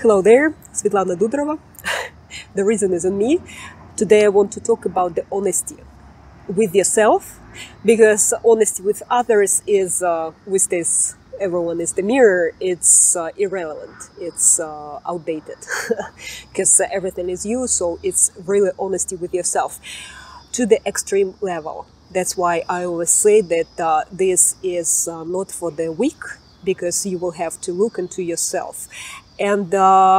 Hello there, Svetlana Dudrova. The reason isn't me. Today I want to talk about the honesty with yourself, because honesty with others is, with this everyone is the mirror, it's irrelevant, it's outdated, because everything is you, so it's really honesty with yourself to the extreme level. That's why I always say that this is not for the weak, because you will have to look into yourself. And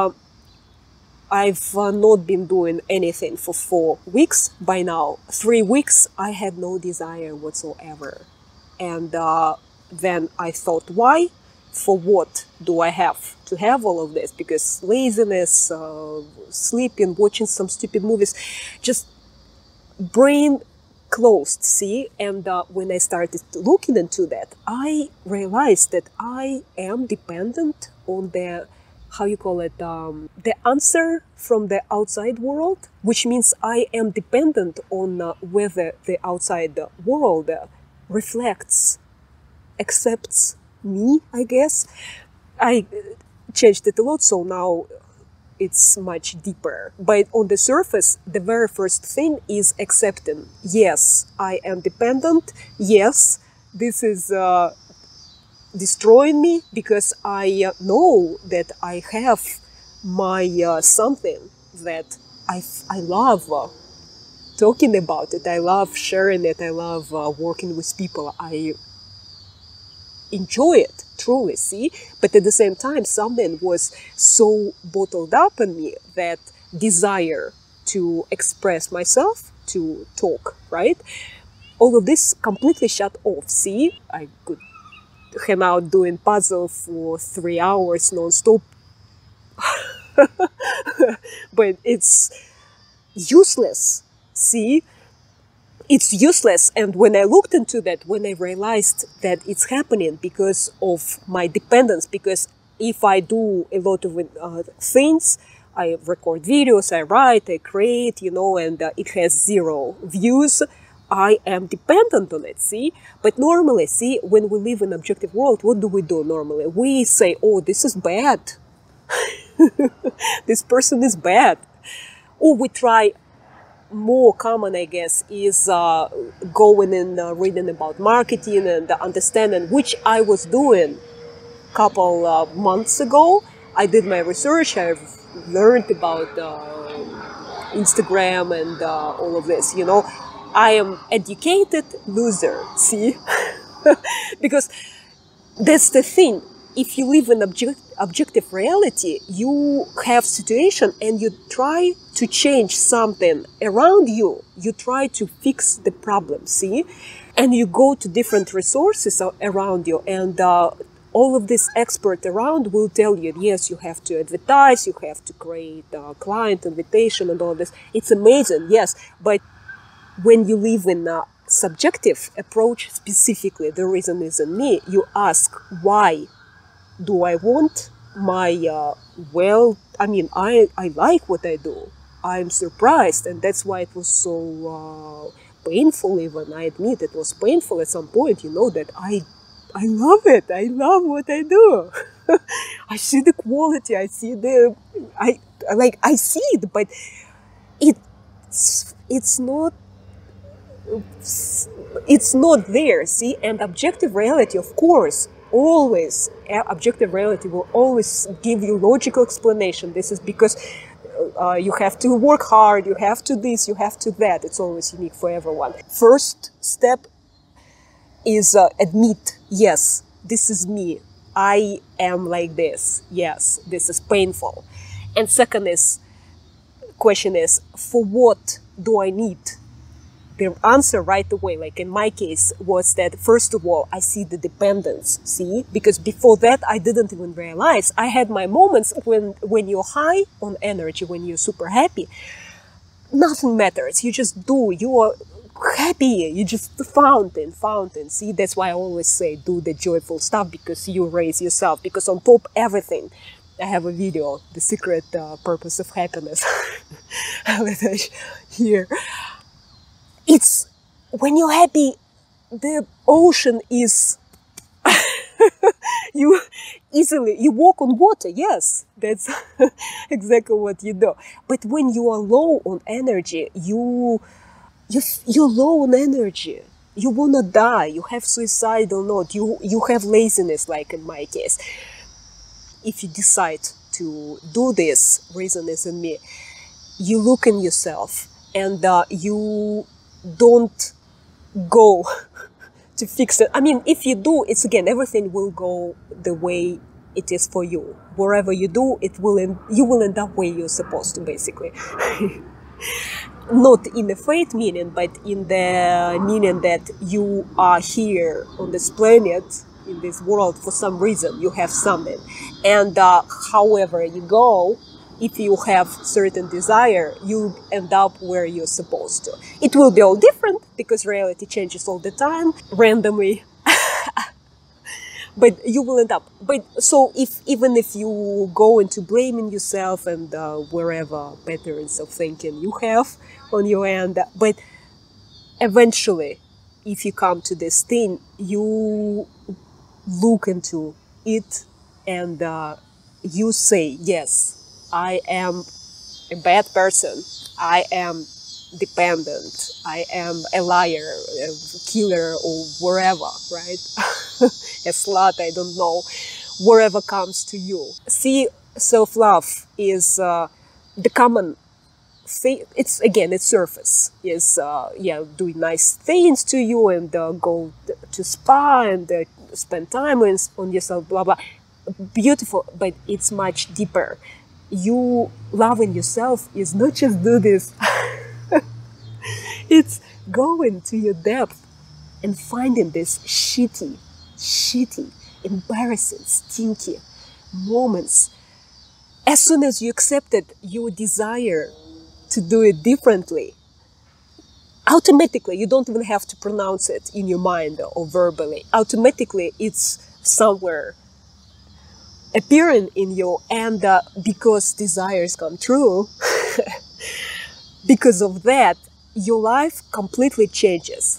I've not been doing anything for 4 weeks by now. 3 weeks I had no desire whatsoever. And then I thought, why? For what do I have to have all of this? Because laziness, sleeping, watching some stupid movies, just brain closed, see? And when I started looking into that, I realized that I am dependent on the, how you call it, the answer from the outside world, which means I am dependent on whether the outside world reflects, accepts me, I guess. I changed it a lot, so now it's much deeper. But on the surface, the very first thing is accepting. Yes, I am dependent. Yes, this is destroying me, because I know that I have my something that I love talking about it. I love sharing it. I love working with people. I enjoy it, truly, see? But at the same time, something was so bottled up in me, that desire to express myself, to talk, right? All of this completely shut off, see? I could hang out doing puzzle for 3 hours non-stop. But it's useless, see? It's useless. And when I looked into that, when I realized that it's happening because of my dependence, because if I do a lot of things, I record videos, I write, I create, you know, and it has 0 views, I am dependent on it, see? But normally, see, when we live in an objective world, what do we do normally? We say, oh, this is bad. This person is bad. Or we try, more common, I guess, is going and reading about marketing and understanding, which I was doing a couple months ago. I did my research, I've learned about Instagram and all of this, you know. I am educated loser, see? Because that's the thing. If you live in objective reality, you have situation and you try to change something around you. You try to fix the problem, see? And you go to different resources around you, and all of this expert around will tell you, yes, you have to advertise, you have to create client invitation and all this. It's amazing, yes, but when you live in a subjective approach, specifically, the reason isn't me, you ask, why do I want my, I like what I do. I'm surprised, and that's why it was so painful, even. I admit it was painful at some point, you know, that I love it. I love what I do. I see the quality, I see the, I see it, but it's not there, see? And objective reality, of course, always, objective reality will always give you logical explanation. This is because you have to work hard, you have to this, you have to that. It's always unique for everyone. First step is admit, yes, this is me. I am like this. Yes, this is painful. And second question is, for what do I need? The answer right away, like in my case, was that first of all, I see the dependence, see? Because before that, I didn't even realize. I had my moments when you're high on energy, when you're super happy, nothing matters. You just do, you are happy, you just fountain, see? That's why I always say, do the joyful stuff, because you raise yourself, because on top everything, I have a video, the secret purpose of happiness. Here. It's when you're happy, the ocean is You easily, you walk on water. Yes, that's exactly what you do. But when you are low on energy, you're low on energy. You wanna die. You have suicidal note. You have laziness, like in my case. If you decide to do this, reason is in me, you look in yourself and you don't go to fix it. I mean, if you do, it's again, everything will go the way it is for you. Wherever you do, you will end up where you're supposed to, basically. Not in the fate meaning, but in the meaning that you are here on this planet, in this world, for some reason. You have something. And however you go, if you have certain desire, you end up where you're supposed to. It will be all different because reality changes all the time, randomly. But you will end up. But so even if you go into blaming yourself and wherever patterns of thinking you have on your end, but eventually, if you come to this thing, you look into it and you say, yes, I am a bad person. I am dependent. I am a liar, a killer, or wherever, right? A slut, I don't know, wherever comes to you. See, self-love is the common thing. It's, again, it's surface. Is, doing nice things to you and go to spa and spend time on yourself, blah, blah. Beautiful, but it's much deeper. You loving yourself is not just do this. It's going to your depth and finding this shitty, embarrassing, stinky moments. As soon as you accepted your desire to do it differently, automatically, you don't even have to pronounce it in your mind or verbally. Automatically, it's somewhere appearing in you, and because desires come true, because of that, your life completely changes.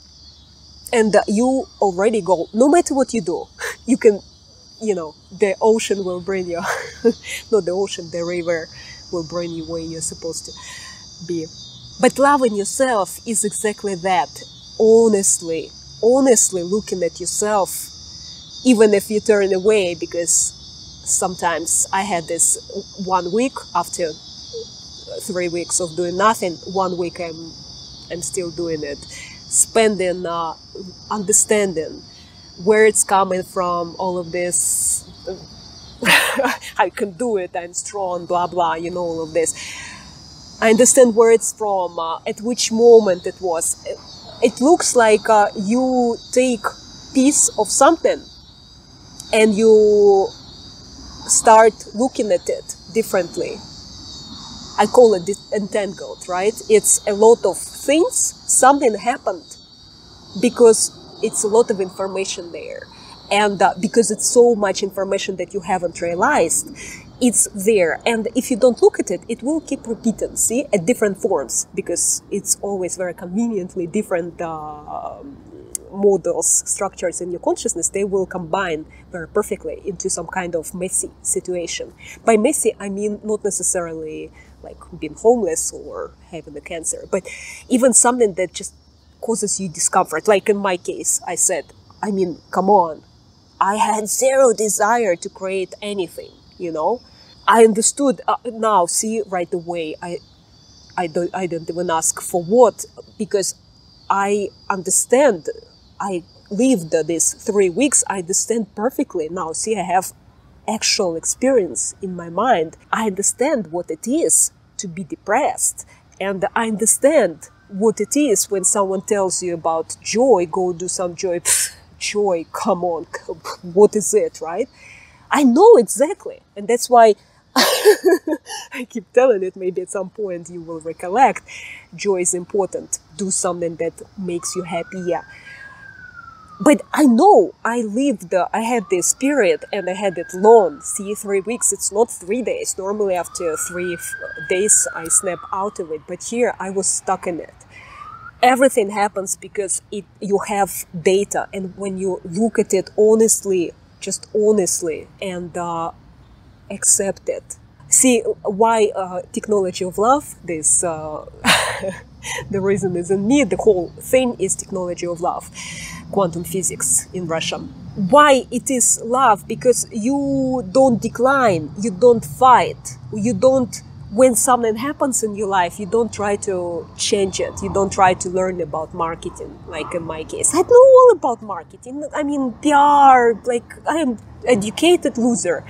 And you already go, no matter what you do, you can, the ocean will bring you, not the ocean, the river will bring you where you're supposed to be. But loving yourself is exactly that. Honestly looking at yourself, even if you turn away, because sometimes I had this 1 week after 3 weeks of doing nothing. 1 week I'm still doing it. Spending, understanding where it's coming from, all of this. I can do it, I'm strong, blah, blah, all of this. I understand where it's from, at which moment it was. It looks like you take piece of something and you start looking at it differently. I call it entangled, right? It's a lot of things, something happened, because it's a lot of information there. And because it's so much information that you haven't realized, it's there. And if you don't look at it, it will keep repeating, see, at different forms, because it's always very conveniently different models, structures in your consciousness. They will combine very perfectly into some kind of messy situation. By messy, I mean not necessarily like being homeless or having a cancer, but even something that just causes you discomfort. Like in my case, I said, I mean, come on, I had zero desire to create anything, I understood now, see, right away, I don't even ask for what, because I understand. I lived these 3 weeks. I understand perfectly now. See, I have actual experience in my mind. I understand what it is to be depressed. And I understand what it is when someone tells you about joy, go do some joy. Pfft, joy, come on, what is it, right? I know exactly. And that's why I keep telling it, maybe at some point you will recollect. Joy is important. Do something that makes you happy, yeah. But I know I had this period and I had it long. See, 3 weeks, it's not 3 days. Normally after 3 days I snap out of it. But here I was stuck in it. Everything happens because you have data. And when you look at it honestly, just honestly, and accept it. See why technology of love, this the reason isn't me, the whole thing is technology of love, quantum physics in Russian. Why it is love? Because you don't decline, you don't fight, you don't, when something happens in your life, you don't try to change it, you don't try to learn about marketing, like in my case. I know all about marketing, I mean PR, like I am educated loser.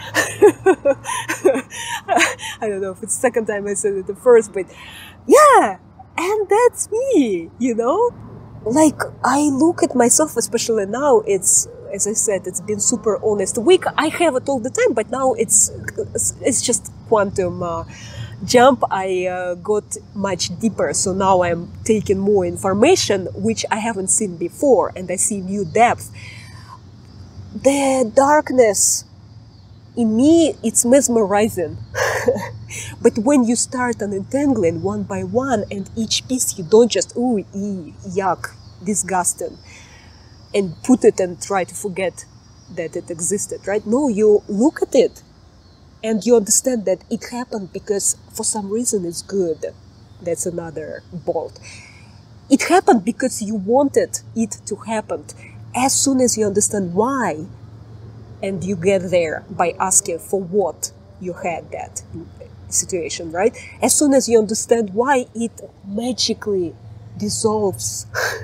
I don't know if it's the second time I said it the first, but yeah, and that's me, you know? Like, I look at myself, especially now, it's, as I said, it's been super honest week. I have it all the time, but now it's just quantum jump. I got much deeper, so now I'm taking more information, which I haven't seen before, and I see new depth. The darkness, in me, it's mesmerizing. But when you start untangling one by one, and each piece you don't just, ooh, yuck, disgusting, and put it and try to forget that it existed, right? No, you look at it and you understand that it happened because for some reason it's good. That's another bolt. It happened because you wanted it to happen. As soon as you understand why, and you get there by asking for what you had that situation, right? As soon as you understand why, it magically dissolves.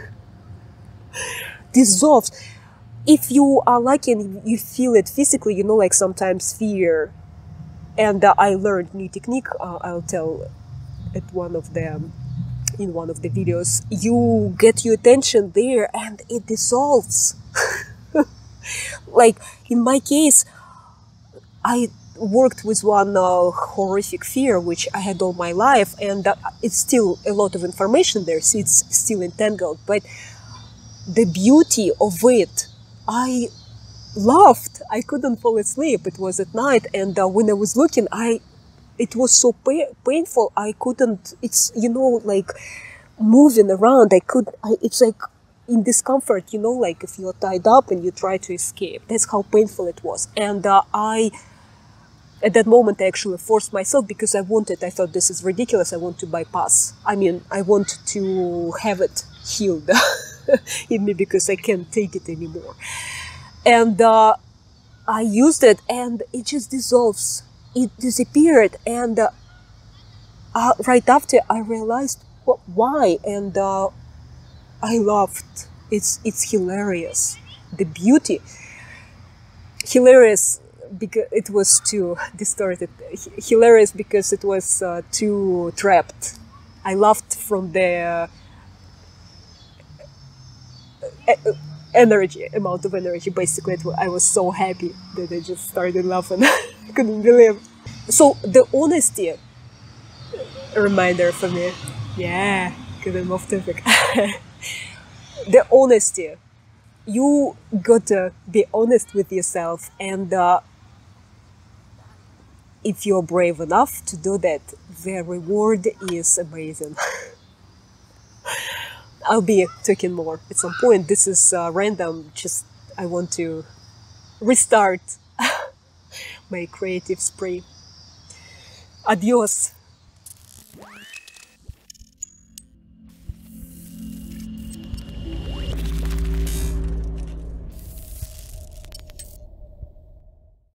Dissolves. If you are lucky and you feel it physically, you know, like sometimes fear. And I learned new technique. I'll tell at in one of the videos. You get your attention there, and it dissolves. Like in my case, I worked with one horrific fear which I had all my life, and it's still a lot of information there, so it's still entangled. But the beauty of it, I loved. I couldn't fall asleep. It was at night, and when I was looking, it was so painful. I couldn't. It's, you know, like moving around. It's like in discomfort, you know, like if you're tied up and you try to escape. That's how painful it was. And at that moment, I actually forced myself because I thought this is ridiculous. I want to bypass. I mean, I want to have it healed in me because I can't take it anymore. And I used it, and it just dissolves. It disappeared. And right after, I realized why. And I laughed. It's hilarious. The beauty. Hilarious because it was too distorted. Hilarious because it was too trapped. I laughed from the amount of energy. Basically, I was so happy that I just started laughing. I couldn't believe. So the honesty, a reminder for me. Yeah, because I'm off topic. The honesty. You gotta be honest with yourself, and if you're brave enough to do that, the reward is amazing. I'll be talking more at some point. This is random, just I want to restart my creative spree. Adios.